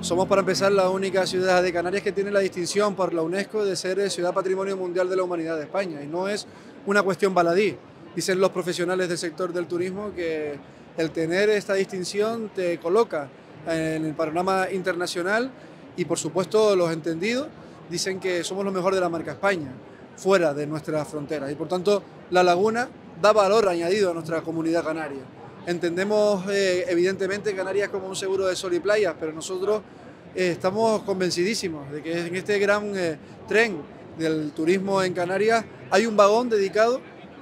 Somos, para empezar, la única ciudad de Canarias que tiene la distinción por la UNESCO de ser Ciudad Patrimonio Mundial de la Humanidad de España. Y no es una cuestión baladí. Dicen los profesionales del sector del turismo que el tener esta distinción te coloca en el panorama internacional y, por supuesto, los entendidos dicen que somos lo mejor de la marca España, fuera de nuestras fronteras. Y, por tanto, La Laguna da valor añadido a nuestra comunidad canaria. Entendemos evidentemente Canarias como un seguro de sol y playas, pero nosotros estamos convencidísimos de que en este gran tren del turismo en Canarias hay un vagón dedicado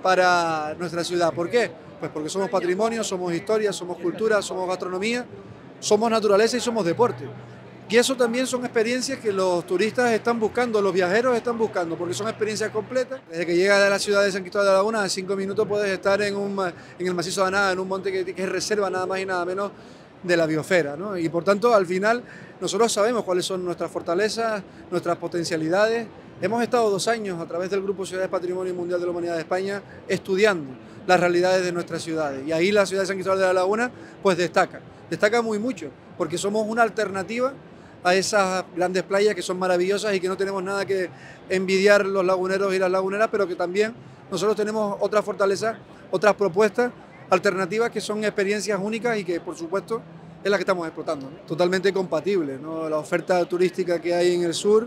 para nuestra ciudad. ¿Por qué? Pues porque somos patrimonio, somos historia, somos cultura, somos gastronomía, somos naturaleza y somos deporte. Y eso también son experiencias que los turistas están buscando, los viajeros están buscando, porque son experiencias completas. Desde que llegas a la ciudad de San Cristóbal de la Laguna, en 5 minutos puedes estar en el macizo de Aná, en un monte que es reserva nada más y nada menos de la biosfera, ¿no? Y por tanto, al final, nosotros sabemos cuáles son nuestras fortalezas, nuestras potencialidades. Hemos estado 2 años a través del Grupo Ciudades Patrimonio Mundial de la Humanidad de España estudiando las realidades de nuestras ciudades. Y ahí la ciudad de San Cristóbal de la Laguna pues destaca muy mucho, porque somos una alternativa a esas grandes playas que son maravillosas y que no tenemos nada que envidiar los laguneros y las laguneras, pero que también nosotros tenemos otras fortalezas, otras propuestas alternativas que son experiencias únicas y que, por supuesto, es la que estamos explotando, ¿no? Totalmente compatible, ¿no? La oferta turística que hay en el sur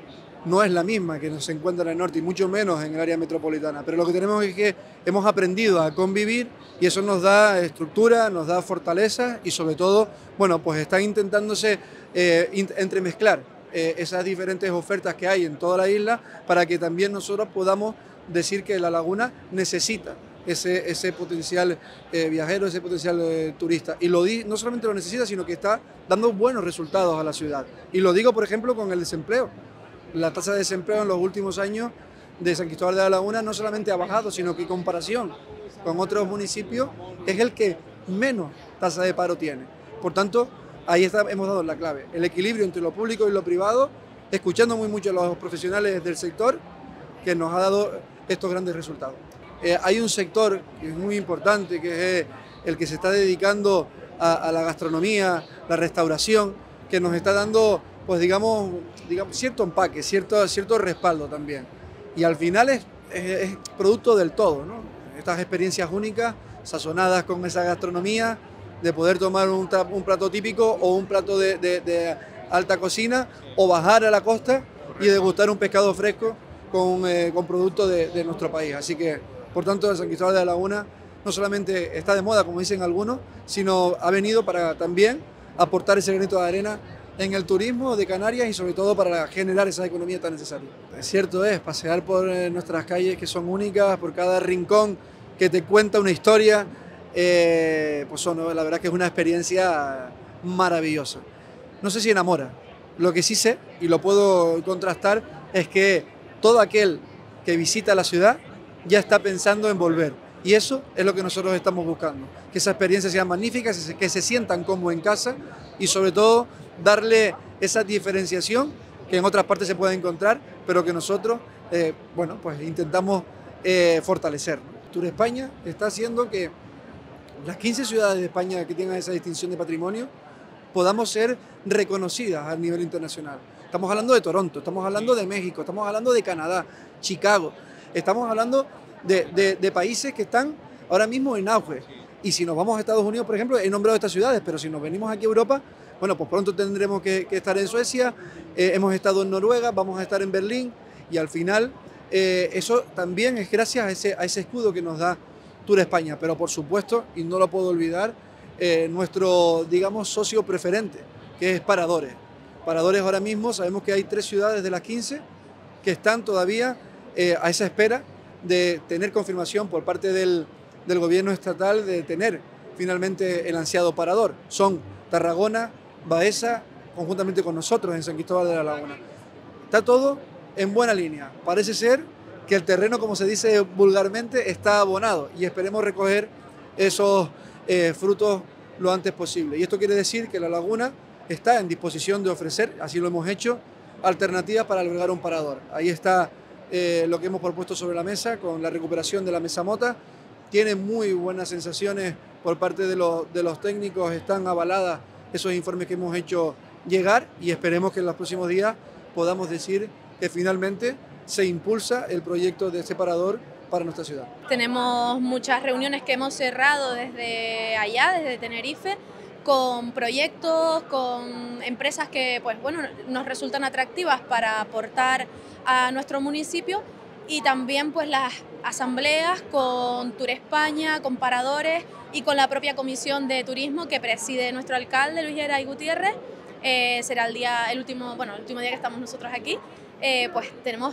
no es la misma que se encuentra en el norte y mucho menos en el área metropolitana, pero lo que tenemos es que hemos aprendido a convivir y eso nos da estructura, nos da fortaleza y, sobre todo, bueno, pues está intentándose entremezclar esas diferentes ofertas que hay en toda la isla para que también nosotros podamos decir que La Laguna necesita ese potencial viajero, ese potencial turista. Y no solamente lo necesita, sino que está dando buenos resultados a la ciudad. Y lo digo, por ejemplo, con el desempleo. La tasa de desempleo en los últimos años de San Cristóbal de la Laguna no solamente ha bajado, sino que en comparación con otros municipios es el que menos tasa de paro tiene. Por tanto, ahí hemos dado la clave, el equilibrio entre lo público y lo privado, escuchando muy mucho a los profesionales del sector que nos ha dado estos grandes resultados. Hay un sector que es muy importante, que es el que se está dedicando a la gastronomía, la restauración, que nos está dando, pues digamos cierto empaque, cierto respaldo también. Y al final es producto del todo, ¿no? Estas experiencias únicas, sazonadas con esa gastronomía, de poder tomar un plato típico o un plato de alta cocina, o bajar a la costa y degustar un pescado fresco con productos de nuestro país. Así que, por tanto, San Cristóbal de la Laguna no solamente está de moda, como dicen algunos, sino ha venido para también aportar ese granito de arena en el turismo de Canarias y, sobre todo, para generar esa economía tan necesaria. Cierto es, pasear por nuestras calles, que son únicas, por cada rincón que te cuenta una historia, pues la verdad que es una experiencia maravillosa. No sé si enamora. Lo que sí sé, y lo puedo contrastar, es que todo aquel que visita la ciudad ya está pensando en volver. Y eso es lo que nosotros estamos buscando, que esa experiencia sea magnífica, que se sientan como en casa y, sobre todo, darle esa diferenciación que en otras partes se puede encontrar, pero que nosotros bueno, pues intentamos fortalecer. Tour España está haciendo que las 15 ciudades de España que tengan esa distinción de patrimonio podamos ser reconocidas a nivel internacional. Estamos hablando de Toronto, estamos hablando de México, estamos hablando de Canadá, Chicago, estamos hablando de países que están ahora mismo en auge. Y si nos vamos a Estados Unidos, por ejemplo, he nombrado estas ciudades, pero si nos venimos aquí a Europa, bueno, pues pronto tendremos que estar en Suecia, hemos estado en Noruega, vamos a estar en Berlín, y al final eso también es gracias a ese escudo que nos da Tour España. Pero, por supuesto, y no lo puedo olvidar, nuestro, digamos, socio preferente, que es Paradores. Paradores, ahora mismo sabemos que hay 3 ciudades de las 15 que están todavía a esa espera de tener confirmación por parte del gobierno estatal de tener finalmente el ansiado parador. Son Tarragona, Baeza, conjuntamente con nosotros en San Cristóbal de la Laguna. Está todo en buena línea. Parece ser que el terreno, como se dice vulgarmente, está abonado y esperemos recoger esos frutos lo antes posible. Y esto quiere decir que la Laguna está en disposición de ofrecer, así lo hemos hecho, alternativas para albergar un parador. Ahí está lo que hemos propuesto sobre la mesa con la recuperación de la mesa mota. Tiene muy buenas sensaciones por parte de los técnicos, están avaladas esos informes que hemos hecho llegar y esperemos que en los próximos días podamos decir que finalmente se impulsa el proyecto de separador para nuestra ciudad. Tenemos muchas reuniones que hemos cerrado desde allá, desde Tenerife, con proyectos, con empresas que pues, bueno, nos resultan atractivas para aportar a nuestro municipio, y también pues las asambleas con Tour España, con paradores y con la propia comisión de turismo que preside nuestro alcalde Luis Geray Gutiérrez. Será el último día que estamos nosotros aquí. Pues tenemos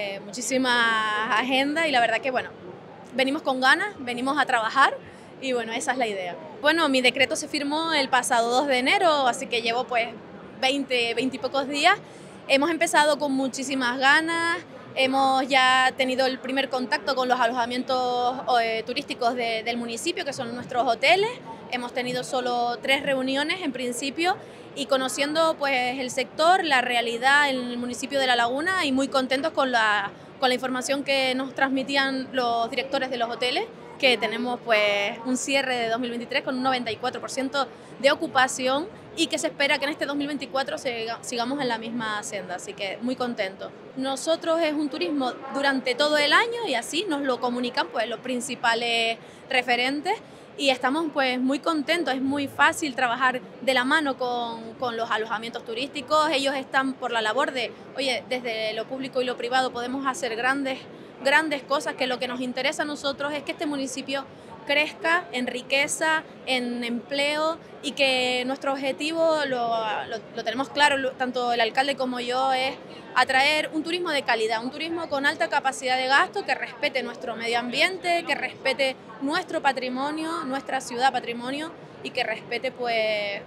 muchísima agenda y la verdad que bueno, venimos con ganas, venimos a trabajar y bueno, esa es la idea. Bueno, mi decreto se firmó el pasado 2 de enero, así que llevo pues 20 y pocos días. Hemos empezado con muchísimas ganas, hemos ya tenido el primer contacto con los alojamientos turísticos del municipio, que son nuestros hoteles. Hemos tenido solo 3 reuniones en principio y conociendo pues el sector, la realidad en el municipio de La Laguna, y muy contentos con la información que nos transmitían los directores de los hoteles, que tenemos pues un cierre de 2023 con un 94% de ocupación y que se espera que en este 2024 sigamos en la misma senda, así que muy contentos. Nosotros es un turismo durante todo el año y así nos lo comunican pues los principales referentes y estamos pues muy contentos. Es muy fácil trabajar de la mano con los alojamientos turísticos. Ellos están por la labor de, oye, desde lo público y lo privado podemos hacer grandes cosas, que lo que nos interesa a nosotros es que este municipio crezca en riqueza, en empleo, y que nuestro objetivo lo tenemos claro, tanto el alcalde como yo, es atraer un turismo de calidad, un turismo con alta capacidad de gasto, que respete nuestro medio ambiente, que respete nuestro patrimonio, nuestra ciudad patrimonio, y que respete pues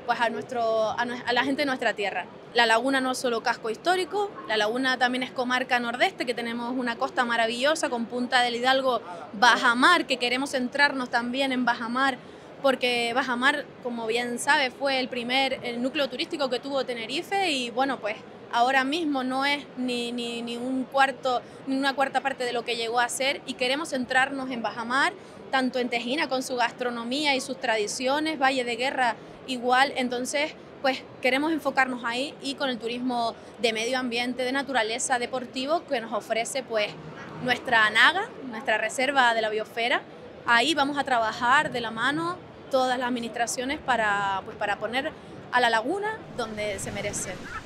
a la gente de nuestra tierra. La Laguna no es solo casco histórico, La Laguna también es comarca nordeste, que tenemos una costa maravillosa con Punta del Hidalgo, Bajamar, que queremos centrarnos también en Bajamar, porque Bajamar, como bien sabe, fue el núcleo turístico que tuvo Tenerife, y bueno, pues ahora mismo no es ni una cuarta parte de lo que llegó a ser, y queremos centrarnos en Bajamar, tanto en Tejina con su gastronomía y sus tradiciones, Valle de Guerra igual. Entonces pues queremos enfocarnos ahí, y con el turismo de medio ambiente, de naturaleza, deportivo, que nos ofrece pues nuestra Naga, nuestra reserva de la biosfera. Ahí vamos a trabajar de la mano todas las administraciones para poner a La Laguna donde se merece.